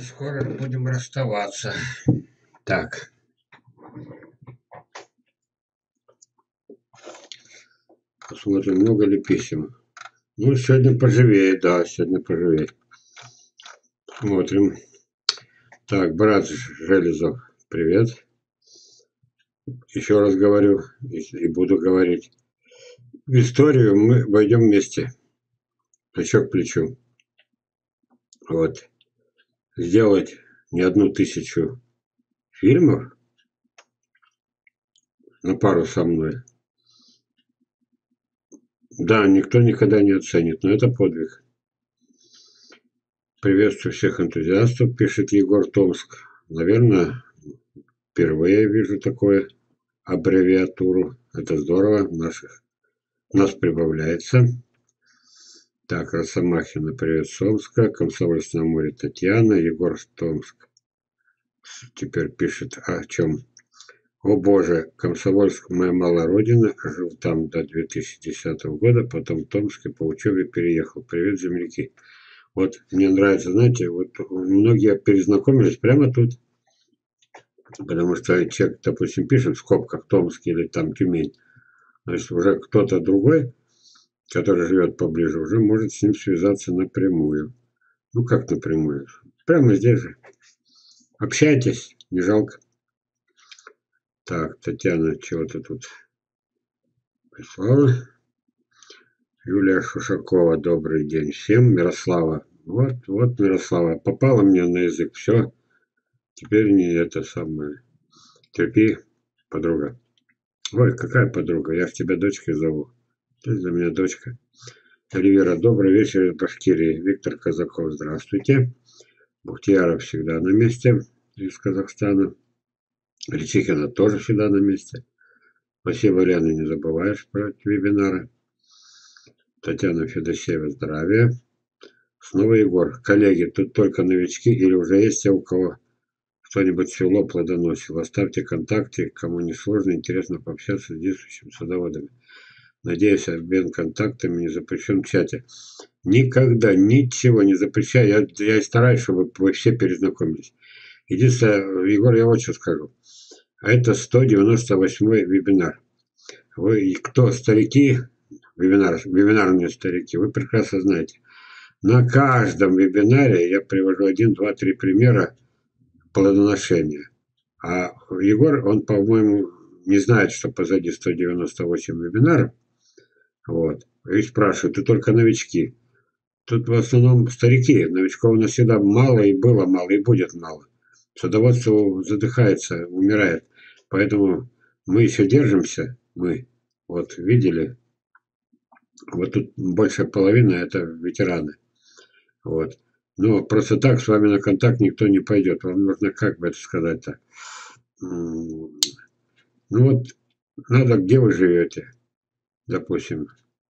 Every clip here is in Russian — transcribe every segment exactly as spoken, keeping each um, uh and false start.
скоро будем расставаться. Так. Посмотрим, много ли писем. Ну, сегодня поживее, да, сегодня поживее. Смотрим. Так, брат Железов, привет. Еще раз говорю и буду говорить. В историю мы войдем вместе. Плечо к плечу. Вот. Сделать не одну тысячу фильмов на пару со мной. Да, никто никогда не оценит, но это подвиг. Приветствую всех энтузиастов, пишет Егор Томск. Наверное, впервые вижу такую аббревиатуру. Это здорово, наших нас прибавляется. Так, Росомахина, привет, Сомска. Комсомольск на море, Татьяна. Егор Томск. Теперь пишет о чем. О боже, Комсомольск моя малая родина. Жил там до две тысячи десятого года, потом в Томске по учебе переехал. Привет, земляки. Вот мне нравится, знаете, вот многие перезнакомились прямо тут. Потому что человек, допустим, пишет в скобках Томск или там Тюмень. Значит, уже кто-то другой, который живет поближе, уже может с ним связаться напрямую. Ну, как напрямую? Прямо здесь же. Общайтесь, не жалко. Так, Татьяна чего-то тут прислала. Юлия Шушакова, добрый день всем. Мирослава. Вот, вот, Мирослава. Попала мне на язык. Все. Теперь не это самое. Терпи, подруга. Ой, какая подруга? Я ж тебя дочкой зову. Ты для меня дочка. Оливера, добрый вечер из Башкирии. Виктор Казаков, здравствуйте. Бухтияров всегда на месте из Казахстана. Речихина тоже всегда на месте. Спасибо, Лена, не забываешь про вебинары. Татьяна Федосеева, здравия. Снова Егор. Коллеги, тут только новички или уже есть те, у кого что-нибудь село плодоносило? Оставьте контакты, кому не сложно, интересно пообщаться с действующими садоводами. Надеюсь, обмен контактами не запрещен в чате. Никогда ничего не запрещаю. Я, я стараюсь, чтобы вы все перезнакомились. Единственное, Егор, я вот что скажу. А это сто девяносто восьмой вебинар. Вы, кто старики, вебинар, вебинарные старики, вы прекрасно знаете. На каждом вебинаре я привожу один, два, три примера плодоношения. А Егор, он, по-моему, не знает, что позади сто девяносто восемь вебинаров. Вот. И спрашивают, ты только новички. Тут в основном старики. Новичков у нас всегда мало, и было мало, и будет мало. Садоводство задыхается, умирает. Поэтому мы еще держимся. Мы. Вот видели. Вот тут большая половина это ветераны. Вот. Но просто так с вами на контакт никто не пойдет. Вам нужно, как бы это сказать-то. Ну вот, надо, где вы живете, допустим.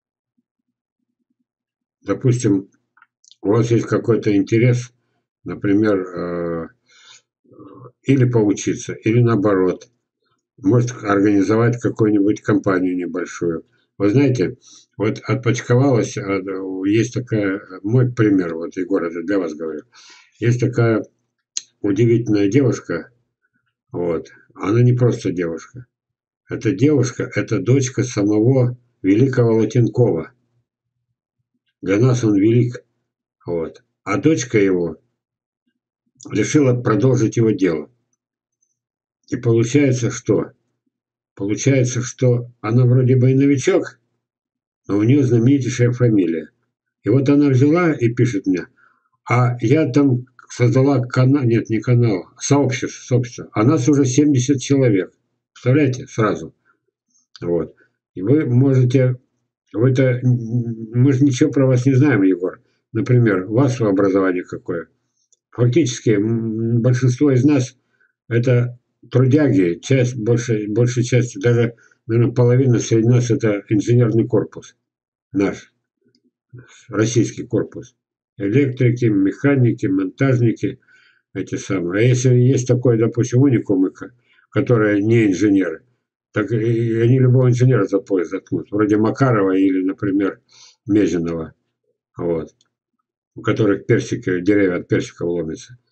Допустим, у вас есть какой-то интерес, например, или поучиться, или наоборот. Может организовать какую-нибудь компанию небольшую. Вы знаете, вот отпочковалась, есть такая, мой пример, вот, Егор, это для вас говорю. Есть такая удивительная девушка, вот, она не просто девушка. Эта девушка, это дочка самого великого Латинкова. Для нас он велик, вот. А дочка его решила продолжить его дело. И получается, что? Получается, что она вроде бы и новичок, но у нее знаменитейшая фамилия. И вот она взяла и пишет мне, а я там создала канал, нет, не канал, сообщество, сообщество. А нас уже семьдесят человек. Представляете, сразу. Вот. И вы можете, вы-то, мы же ничего про вас не знаем, Егор. Например, у вас образование какое? Фактически, большинство из нас это трудяги, часть, большей, большей частью, даже, наверное, половина среди нас это инженерный корпус наш, российский корпус. Электрики, механики, монтажники, эти самые. А если есть такой, допустим, уникумы, которые не инженеры, так и они любого инженера за пояс заткнут. Вроде Макарова или, например, Мезенова, вот, у которых персики, деревья от персиков ломятся.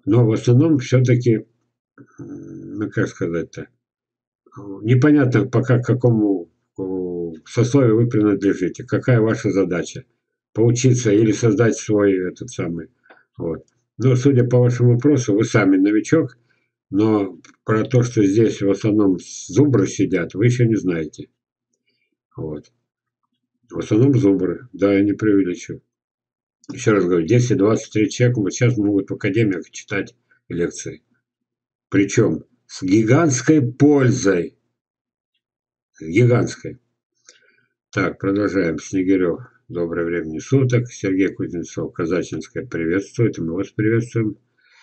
Но в основном все-таки, ну как сказать-то, непонятно пока к какому о, сословию вы принадлежите, какая ваша задача. Поучиться или создать свой этот самый. Вот. Но судя по вашему вопросу, вы сами новичок, но про то, что здесь в основном зубры сидят, вы еще не знаете. Вот. В основном зубры. Да, я не преувеличу. Еще раз говорю, десять двадцать три человека вот сейчас могут в академиях читать лекции. Причем с гигантской пользой. Гигантской. Так, продолжаем. Снегирев. Доброе времени суток. Сергей Кузнецов. Казачинская приветствует. И мы вас приветствуем.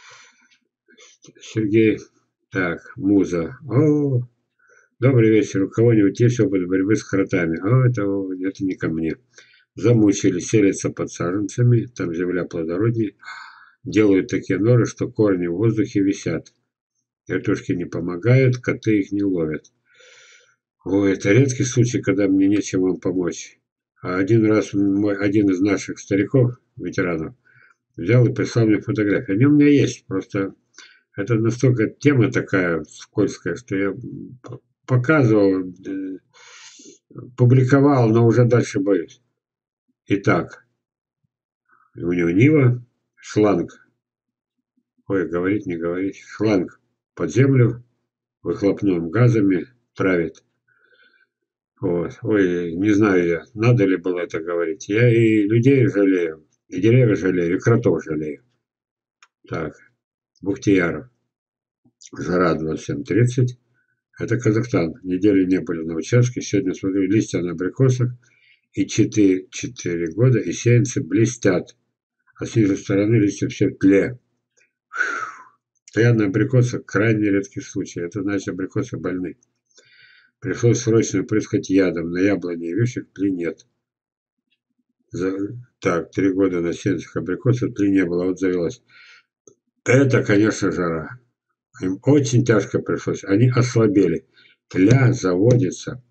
Сергей. Так, Муза. О, добрый вечер. У кого-нибудь есть опыт борьбы с кротами? О, это, это не ко мне. Замучили, селятся под саженцами. Там земля плодороднее. Делают такие норы, что корни в воздухе висят. Вертушки не помогают, коты их не ловят. Ой, это редкий случай, когда мне нечем вам помочь. А один раз мой, один из наших стариков, ветеранов, взял и прислал мне фотографию. Они у меня есть, просто это настолько тема такая скользкая, что я показывал, э, публиковал, но уже дальше боюсь. Итак, у него Нива, шланг. Ой, говорить, не говорить. Шланг под землю, выхлопным газами травит. Вот. Ой, не знаю я, надо ли было это говорить. Я и людей жалею, и деревья жалею, и кротов жалею. Так, Бухтияров. Жара двадцать семь тридцать. Это Казахстан. Недели не были на участке. Сегодня смотрю, листья на абрикосах. И четыре, четыре года, и сеянцы блестят. А с нижней стороны листья все в тле. Тлен на абрикосах крайне редкий случай. Это значит, абрикосы больны. Пришлось срочно прыскать ядом. На яблоне и вишек тли нет. За... Так, три года на сеянцах абрикосов тли не было. Вот завелась. Это, конечно, жара. Им очень тяжко пришлось. Они ослабели. Тля заводится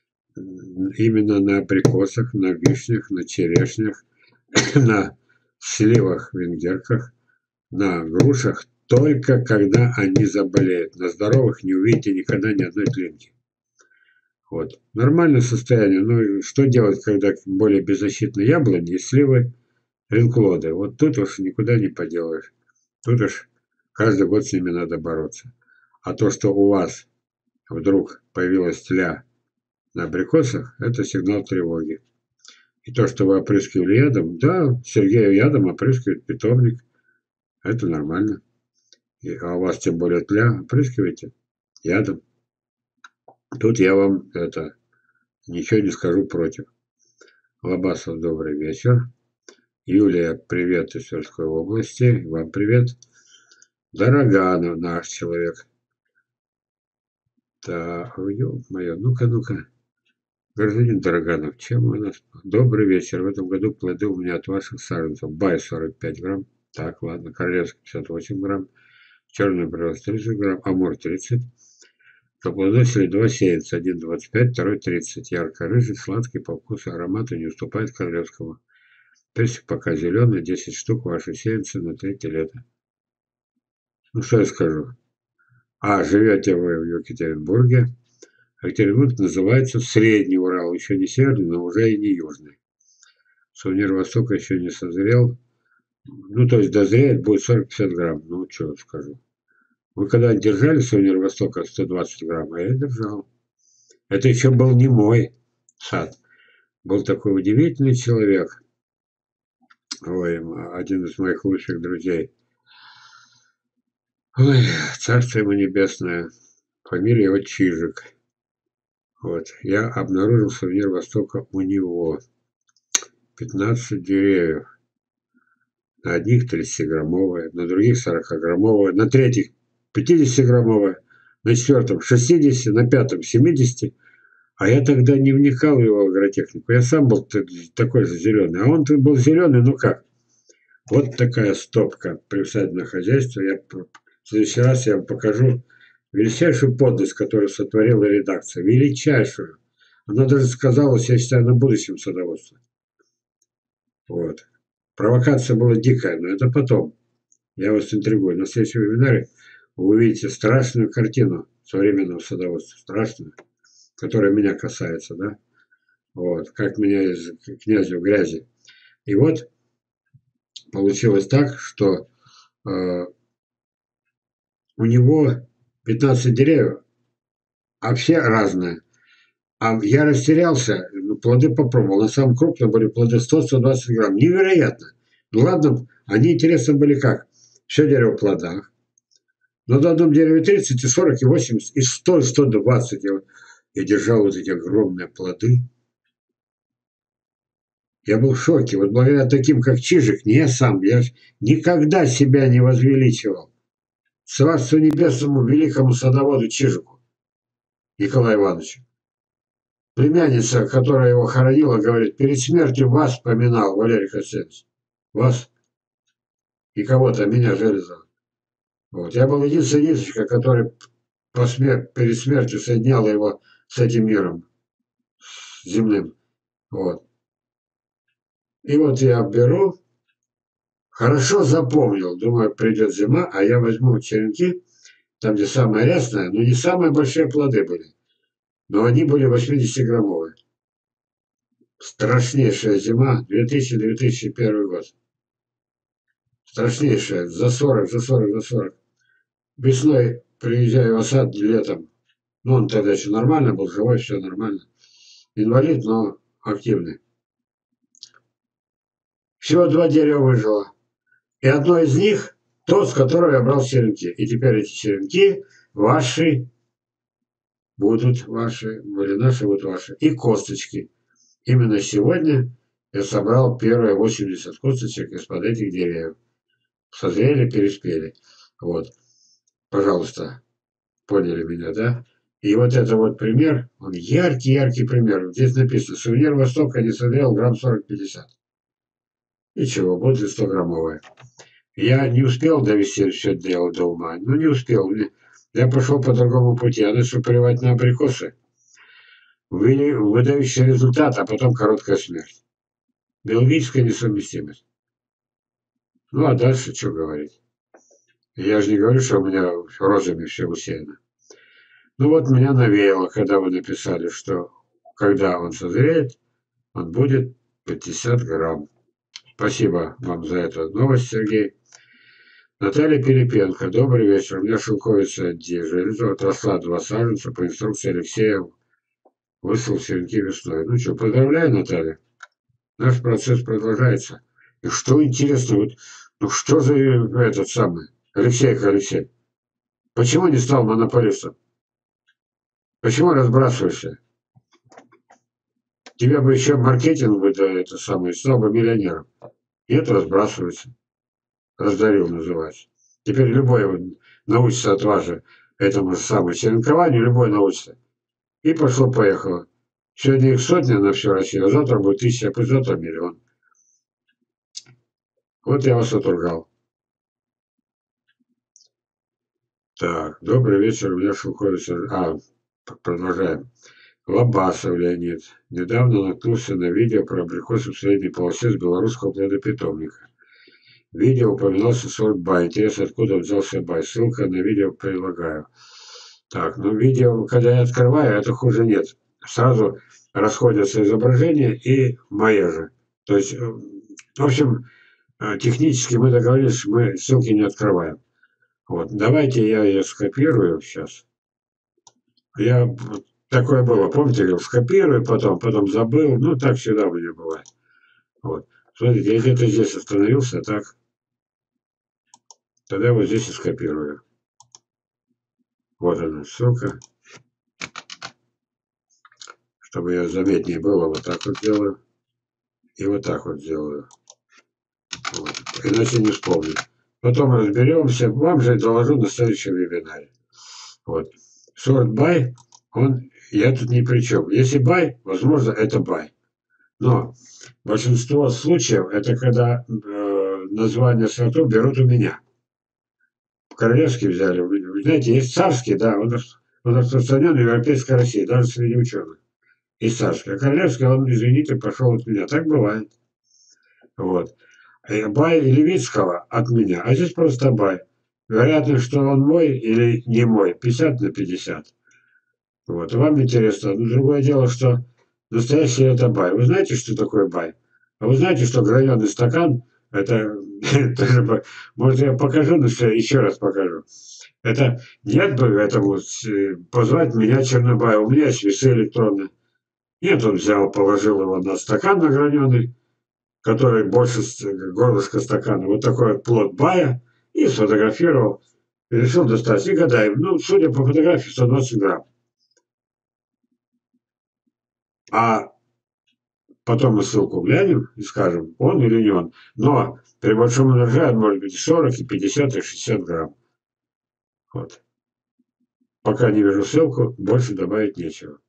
именно на абрикосах, на вишнях, на черешнях, на сливах, венгерках, на грушах, только когда они заболеют. На здоровых не увидите никогда ни одной тлинки. Вот. Нормальное состояние. Ну, что делать, когда более беззащитные яблони и сливы, ринклоды? Вот тут уж никуда не поделаешь. Тут уж каждый год с ними надо бороться. А то, что у вас вдруг появилась тля на абрикосах, это сигнал тревоги. И то, что вы опрыскивали ядом, да, Сергею ядом опрыскивает питомник. Это нормально. И, а у вас тем более тля, опрыскивайте ядом. Тут я вам это ничего не скажу против. Лобасов, добрый вечер. Юлия, привет из Тверской области. Вам привет. Дороганов, наш человек. Так, ё-моё, ну-ка, ну-ка. Гражданин Дороганов, чем у нас? Добрый вечер. В этом году плоды у меня от ваших саженцев. Бай сорок пять грамм. Так, ладно. Королевский пятьдесят восемь грамм. Черный прирост тридцать грамм. Амур тридцать. Поплодоносили два сеянца. Один двадцать пять, второй тридцать. Ярко-рыжий, сладкий, по вкусу, аромату не уступает королевскому. Персик пока зеленый. десять штук ваши сеянцы на третье лето. Ну, что я скажу? А, живете вы в Екатеринбурге. Екатеринбург называется Средний Урал. Еще не северный, но уже и не южный. Сувенир Востока еще не созрел. Ну, то есть дозреет, будет сорок-пятьдесят грамм. Ну, что скажу. Вы когда держали сувенир Востока сто двадцать грамм, а я держал. Это еще был не мой сад. Был такой удивительный человек. Ой, один из моих лучших друзей. Ой, царство ему небесное. Фамилия его Чижик. Вот. Я обнаружил сувенир Востока у него. пятнадцать деревьев. На одних тридцатиграммовая, на других сорокаграммовая, на третьих пятидесятиграммовая, на четвертом шестьдесят, на пятом семьдесят. А я тогда не вникал в его агротехнику. Я сам был такой же зеленый. А он был зеленый, ну как? Вот такая стопка приусадебного хозяйства. Я в следующий раз я вам покажу величайшую подлость, которую сотворила редакция. Величайшую. Она даже сказалась, я считаю, на будущем садоводстве. Вот. Провокация была дикая, но это потом. Я вас интригую. На следующем вебинаре вы увидите страшную картину современного садоводства. Страшную, которая меня касается, да? Вот, как меня из князя в грязи. И вот получилось так, что э, у него пятнадцать деревьев, а все разные. А я растерялся, ну, плоды попробовал. На самом крупном были плоды сто - сто двадцать грамм. Невероятно. Ну ладно, они интересны были как? Все дерево в плодах. Но на одном дереве тридцать, и сорок, и восемьдесят, и сто, и сто двадцать. Я, я держал вот эти огромные плоды. Я был в шоке. Вот благодаря таким, как Чижик, не я сам, я никогда себя не возвеличивал. Царству небесному великому садоводу Чижику Николаю Ивановичу. Племянница, которая его хоронила, говорит, перед смертью вас поминал, Валерий Хасенович. Вас и кого-то, меня Железова. Вот. Я был единственный ниточка, который по смер... перед смертью соединял его с этим миром, с земным. Вот. И вот я беру, хорошо запомнил, думаю, придет зима, а я возьму черенки, там, где самое рясное, но не самые большие плоды были, но они были восьмидесятиграммовые. Страшнейшая зима, две тысячи - две тысячи первый год. Страшнейшая, за сорок, за сорок, за сорок. Весной приезжаю в осад, летом. Ну, он тогда еще нормально был, живой, все нормально. Инвалид, но активный. Всего два дерева выжило. И одно из них, тот, с которого я брал черенки. И теперь эти черенки ваши будут ваши, были наши, будут ваши. И косточки. Именно сегодня я собрал первые восемьдесят косточек из-под этих деревьев. Созрели, переспели. Вот. Пожалуйста, поняли меня, да? И вот это вот пример, он яркий-яркий пример. Здесь написано, сувенир Востока не созрел, грамм сорок-пятьдесят. Ничего, будет сто граммовая. Я не успел довести все дело до ума. Ну, не успел. Я пошел по другому пути. Я начал поливать на абрикосы. Выдающий результат, а потом короткая смерть. Биологическая несовместимость. Ну, а дальше что говорить? Я же не говорю, что у меня розами все усеяно. Ну, вот меня навеяло, когда вы написали, что когда он созреет, он будет пятьдесят грамм. Спасибо вам за эту новость, Сергей. Наталья Пилипенко. Добрый вечер. У меня шелковица железо отросла два саженца по инструкции Алексея. Высыл черенки весной. Ну что, поздравляю, Наталья. Наш процесс продолжается. И что интересно, вот, ну что за этот самый Алексей Алексей? Почему не стал монополистом? Почему разбрасываешься? Тебя бы еще маркетинг бы, да, это самое, стал бы миллионером. Нет, разбрасывается. Раздарил, называется. Теперь любой научится от вас же этому же самому черенкованию, любой научится. И пошло-поехало. Сегодня их сотня на всю Россию, а завтра будет тысяча, а послезавтра миллион. Вот я вас отругал. Так, добрый вечер, у меня шелковица. А, продолжаем. Лобасов Леонид. Недавно наткнулся на видео про абрикосы в средней полосе с белорусского плодопитомника. В видео упоминался сорт Бай. Интересно, откуда взялся Бай. Ссылка на видео прилагаю. Так, ну видео, когда я открываю, это хуже нет. Сразу расходятся изображения и мои же. То есть, в общем, технически мы договорились, что мы ссылки не открываем. Вот, давайте я ее скопирую сейчас. Я такое было, помните, говорил, скопирую, потом, потом забыл. Ну, так всегда у меня бывает. Вот. Смотрите, я где-то здесь остановился, так. Тогда вот здесь и скопирую. Вот она, ссылка. Чтобы я заметнее было, вот так вот делаю. И вот так вот делаю. Вот. Иначе не вспомню. Потом разберемся. Вам же доложу на следующем вебинаре. Вот. Сорт бай, он, я тут ни при чем. Если бай, возможно, это бай. Но большинство случаев, это когда э, название сортов берут у меня. Королевский взяли. Вы знаете, есть царский, да, он, он распространен в Европейской России, даже среди ученых. И царский. А королевский, он, извините, пошел от меня. Так бывает. Вот. э, бай Левицкого от меня, а здесь просто бай. Вероятно, что он мой или не мой, пятьдесят на пятьдесят. Вот, и вам интересно. Но другое дело, что настоящий это бай. Вы знаете, что такое бай? А вы знаете, что граненый стакан это тоже бай. Может, я покажу, но что еще раз покажу. Это нет бы этому с- позвать меня Чернобая. У меня есть весы электронные. Нет, он взял, положил его на стакан награненный, который больше с- горлышко стакана. Вот такой вот плод бая. И сфотографировал. И решил достать. И гадаем. Ну, судя по фотографии, сто двадцать грамм. А потом мы ссылку глянем и скажем, он или не он. Но при большом удержании он может быть и сорок, и пятьдесят, и шестьдесят грамм. Вот. Пока не вижу ссылку, больше добавить нечего.